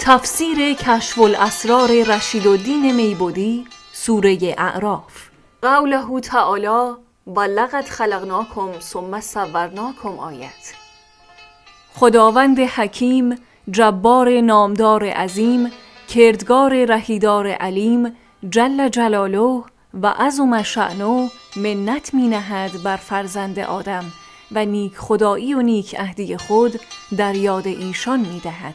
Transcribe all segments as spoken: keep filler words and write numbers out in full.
تفسیر کشف الاسرار رشیدالدین میبودی سوره اعراف. قوله تعالی ولقد خلقناکم ثم صورناکم آیت. خداوند حکیم، جبار نامدار عظیم، کردگار رهیدار علیم، جل جلاله و عظم شأنه منت می نهد بر فرزند آدم و نیک خدایی و نیک عهدی خود در یاد ایشان می دهد.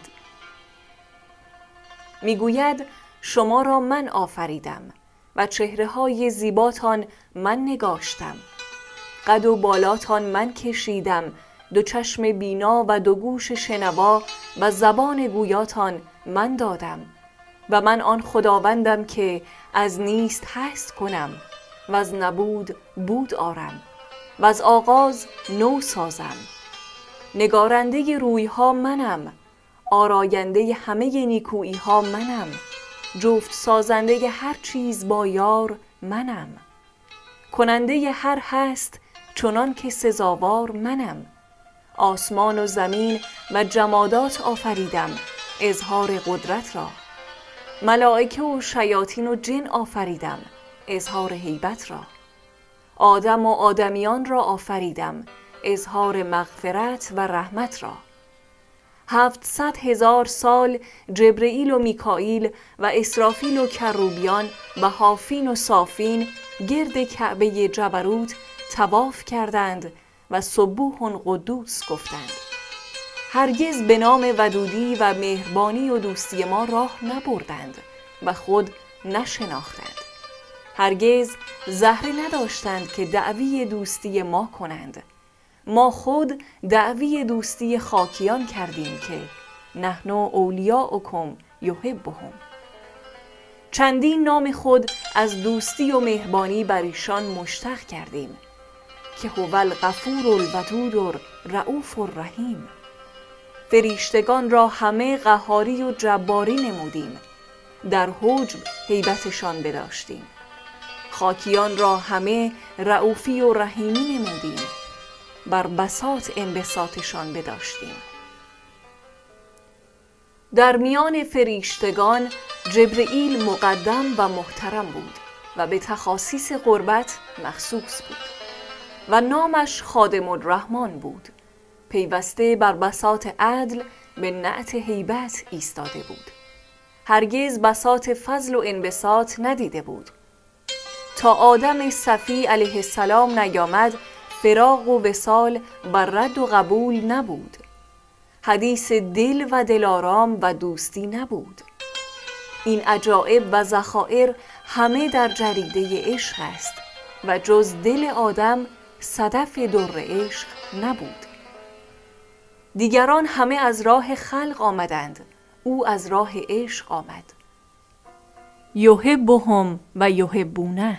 می گوید شما را من آفریدم و چهره های زیباتان من نگاشتم، قد و بالاتان من کشیدم، دو چشم بینا و دو گوش شنوا و زبان گویاتان من دادم و من آن خداوندم که از نیست هست کنم و از نبود بود آرم و از آغاز نو سازم. نگارنده روی ها منم، آراینده همه نیکویی ها منم، جفت سازنده هر چیز با یار منم، کننده هر هست چنان که سزاوار منم. آسمان و زمین و جمادات آفریدم اظهار قدرت را، ملائکه و شیاطین و جن آفریدم اظهار هیبت را، آدم و آدمیان را آفریدم اظهار مغفرت و رحمت را. هفتصد هزار سال جبرئیل و میکائیل و اسرافیل و کروبیان و حافین و صافین گرد کعبه جبروت طواف کردند و سبوح قدوس گفتند. هرگز به نام ودودی و مهربانی و دوستی ما راه نبردند و خود نشناختند. هرگز زهره نداشتند که دعوی دوستی ما کنند. ما خود دعوی دوستی خاکیان کردیم که نحن اولیاؤکم یحبهم. چندین نام خود از دوستی و مهربانی بر ایشان مشتق کردیم که هو الغفور الودود الرؤوف الرحیم. فرشتگان را همه قهاری و جباری نمودیم، در حجب هیبتشان بداشتیم. خاکیان را همه رؤوفی و رحیمی نمودیم، بر بساط انبساطشان بداشتیم. در میان فرشتگان جبرئیل مقدم و محترم بود و به تخاصیص قربت مخصوص بود و نامش خادم الرحمن بود. پیوسته بر بساط عدل به نعت هیبت ایستاده بود. هرگز بساط فضل و انبساط ندیده بود. تا آدم صفی علیه السلام نیامد فراق و وصال بر رد و قبول نبود. حدیث دل و دلارام و دوستی نبود. این عجایب و ذخایر همه در جریده عشق است و جز دل آدم صدف در عشق نبود. دیگران همه از راه خلق آمدند، او از راه عشق آمد. یحبهم و یحبونه.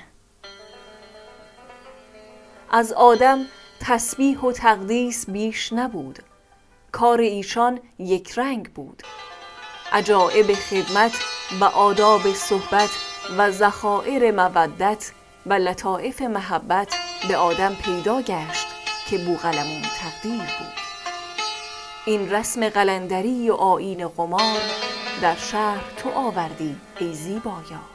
از آدم تسبیح و تقدیس بیش نبود، کار ایشان یک رنگ بود. عجایب خدمت و آداب صحبت و ذخایر مودت و لطائف محبت به آدم پیدا گشت که بوقلمون تقدیر بود. این رسم قلندری و آیین قمار در شهر تو آوردی ای زیبایا.